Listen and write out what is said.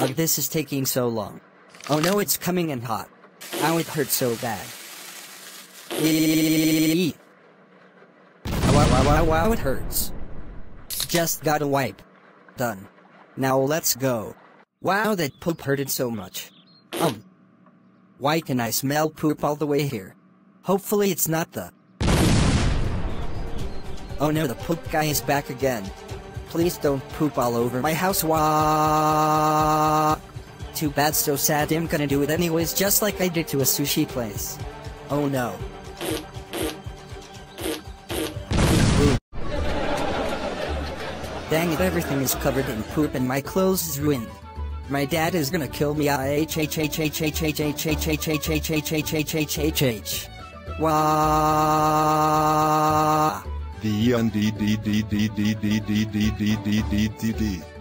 god, this is taking so long. Oh no, it's coming in hot. Ow, it hurts so bad. Wow, it hurts. Just gotta wipe. Done. Now let's go. Wow, that poop hurted so much. Why can I smell poop all the way here? Hopefully it's not the... Oh no, the poop guy is back again. Please don't poop all over my house. Wah! Too bad, so sad. I'm gonna do it anyways, just like I did to a sushi place. Oh no. Dang it, everything is covered in poop and my clothes is ruined. My dad is gonna kill me. Wah! The